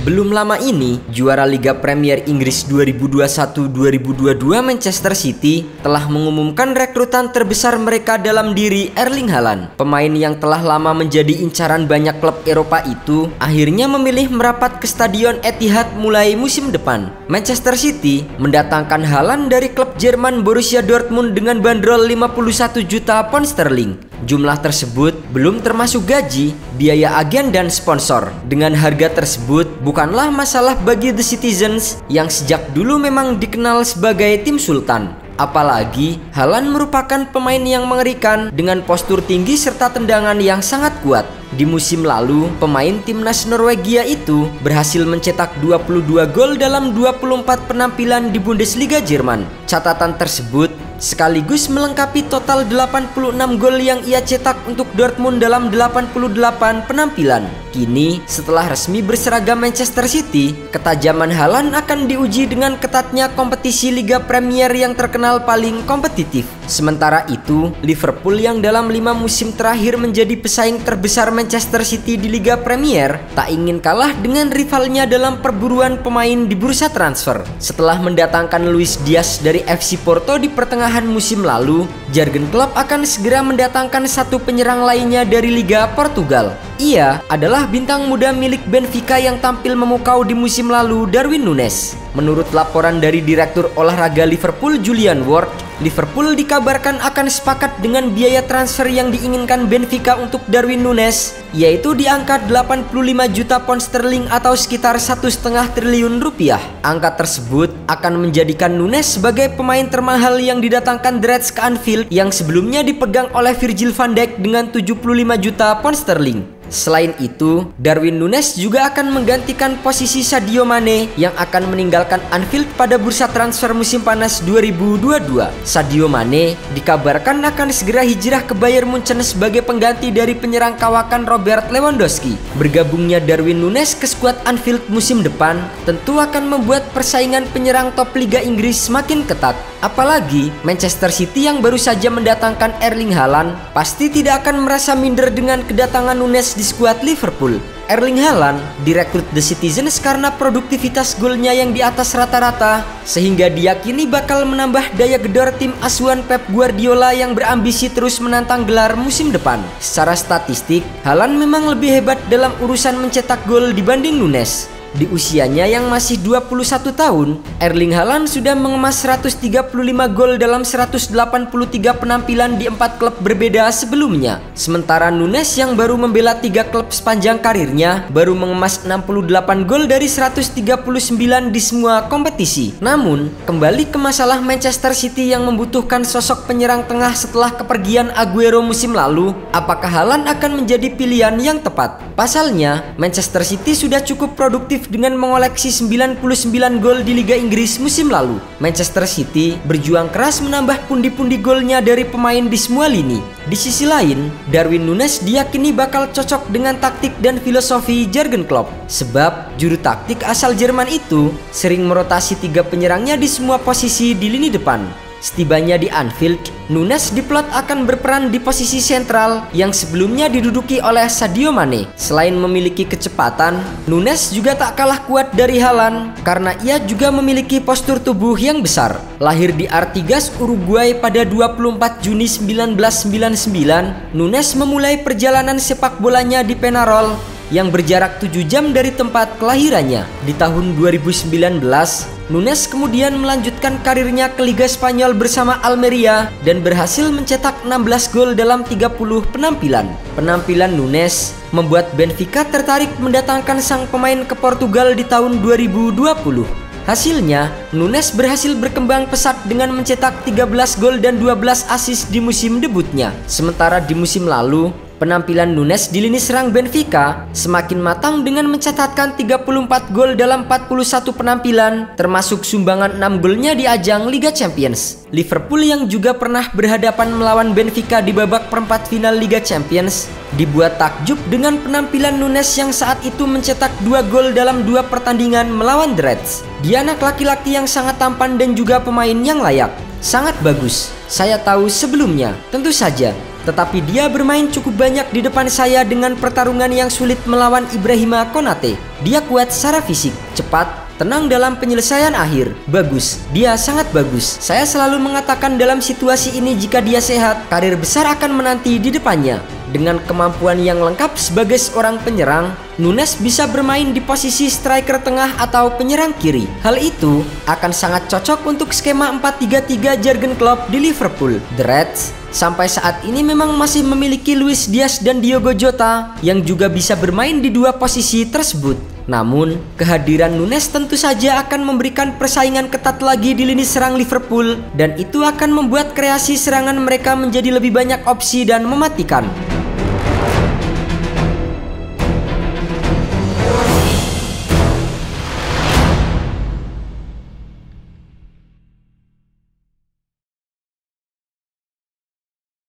Belum lama ini, juara Liga Premier Inggris 2021-2022 Manchester City telah mengumumkan rekrutan terbesar mereka dalam diri Erling Haaland. Pemain yang telah lama menjadi incaran banyak klub Eropa itu akhirnya memilih merapat ke Stadion Etihad mulai musim depan. Manchester City mendatangkan Haaland dari klub Jerman Borussia Dortmund dengan bandrol 51 juta pound sterling. Jumlah tersebut belum termasuk gaji, biaya agen dan sponsor. Dengan harga tersebut bukanlah masalah bagi The Citizens yang sejak dulu memang dikenal sebagai tim sultan. Apalagi Haaland merupakan pemain yang mengerikan dengan postur tinggi serta tendangan yang sangat kuat. Di musim lalu, pemain timnas Norwegia itu berhasil mencetak 22 gol dalam 24 penampilan di Bundesliga Jerman. Catatan tersebut sekaligus melengkapi total 86 gol yang ia cetak untuk Dortmund dalam 88 penampilan. Kini, setelah resmi berseragam Manchester City, ketajaman Haaland akan diuji dengan ketatnya kompetisi Liga Premier yang terkenal paling kompetitif. Sementara itu, Liverpool yang dalam 5 musim terakhir menjadi pesaing terbesar Manchester City di Liga Premier, tak ingin kalah dengan rivalnya dalam perburuan pemain di bursa transfer. Setelah mendatangkan Luis Diaz dari FC Porto di pertengahan musim lalu, Jurgen Klopp akan segera mendatangkan satu penyerang lainnya dari Liga Portugal. Ia adalah bintang muda milik Benfica yang tampil memukau di musim lalu, Darwin Núñez. Menurut laporan dari Direktur Olahraga Liverpool Julian Ward, Liverpool dikabarkan akan sepakat dengan biaya transfer yang diinginkan Benfica untuk Darwin Núñez, yaitu di angka 85 juta pound sterling atau sekitar 1,5 triliun rupiah. Angka tersebut akan menjadikan Núñez sebagai pemain termahal yang didatangkan The Reds ke Anfield yang sebelumnya dipegang oleh Virgil van Dijk dengan 75 juta pound sterling. Selain itu, Darwin Núñez juga akan menggantikan posisi Sadio Mane yang akan meninggalkan Anfield pada bursa transfer musim panas 2022. Sadio Mane dikabarkan akan segera hijrah ke Bayern Munchen sebagai pengganti dari penyerang kawakan Robert Lewandowski. Bergabungnya Darwin Núñez ke skuad Anfield musim depan tentu akan membuat persaingan penyerang top Liga Inggris semakin ketat. Apalagi Manchester City yang baru saja mendatangkan Erling Haaland pasti tidak akan merasa minder dengan kedatangan Núñez di skuad Liverpool. Erling Haaland direkrut The Citizens karena produktivitas golnya yang di atas rata-rata, sehingga diyakini bakal menambah daya gedor tim asuhan Pep Guardiola yang berambisi terus menantang gelar musim depan. Secara statistik, Haaland memang lebih hebat dalam urusan mencetak gol dibanding Núñez. Di usianya yang masih 21 tahun, Erling Haaland sudah mengemas 135 gol dalam 183 penampilan di 4 klub berbeda sebelumnya. Sementara Núñez yang baru membela 3 klub sepanjang karirnya, baru mengemas 68 gol dari 139 di semua kompetisi. Namun, kembali ke masalah Manchester City yang membutuhkan sosok penyerang tengah setelah kepergian Aguero musim lalu, apakah Haaland akan menjadi pilihan yang tepat? Pasalnya, Manchester City sudah cukup produktif dengan mengoleksi 99 gol di Liga Inggris musim lalu. Manchester City berjuang keras menambah pundi-pundi golnya dari pemain di semua lini. Di sisi lain, Darwin Núñez diyakini bakal cocok dengan taktik dan filosofi Jurgen Klopp, sebab juru taktik asal Jerman itu sering merotasi 3 penyerangnya di semua posisi di lini depan. Setibanya di Anfield, Núñez diplot akan berperan di posisi sentral yang sebelumnya diduduki oleh Sadio Mane. Selain memiliki kecepatan, Núñez juga tak kalah kuat dari Haaland karena ia juga memiliki postur tubuh yang besar. Lahir di Artigas, Uruguay pada 24 Juni 1999, Núñez memulai perjalanan sepak bolanya di Penarol yang berjarak 7 jam dari tempat kelahirannya. Di tahun 2019, Núñez kemudian melanjutkan karirnya ke Liga Spanyol bersama Almeria dan berhasil mencetak 16 gol dalam 30 penampilan. Penampilan Núñez membuat Benfica tertarik mendatangkan sang pemain ke Portugal di tahun 2020. Hasilnya, Núñez berhasil berkembang pesat dengan mencetak 13 gol dan 12 assist di musim debutnya. Sementara di musim lalu, penampilan Núñez di lini serang Benfica semakin matang dengan mencatatkan 34 gol dalam 41 penampilan, termasuk sumbangan 6 golnya di ajang Liga Champions. Liverpool yang juga pernah berhadapan melawan Benfica di babak perempat final Liga Champions dibuat takjub dengan penampilan Núñez yang saat itu mencetak 2 gol dalam 2 pertandingan melawan The Reds. Dia anak laki-laki yang sangat tampan dan juga pemain yang layak. Sangat bagus. Saya tahu sebelumnya. Tentu saja, tetapi dia bermain cukup banyak di depan saya dengan pertarungan yang sulit melawan Ibrahima Konate. Dia kuat secara fisik, cepat, tenang dalam penyelesaian akhir. Bagus, dia sangat bagus. Saya selalu mengatakan dalam situasi ini jika dia sehat, karir besar akan menanti di depannya. Dengan kemampuan yang lengkap sebagai seorang penyerang, Nunes bisa bermain di posisi striker tengah atau penyerang kiri. Hal itu akan sangat cocok untuk skema 4-3-3 Jurgen Klopp di Liverpool. The Reds sampai saat ini memang masih memiliki Luis Diaz dan Diogo Jota yang juga bisa bermain di dua posisi tersebut. Namun, kehadiran Nunes tentu saja akan memberikan persaingan ketat lagi di lini serang Liverpool, dan itu akan membuat kreasi serangan mereka menjadi lebih banyak opsi dan mematikan.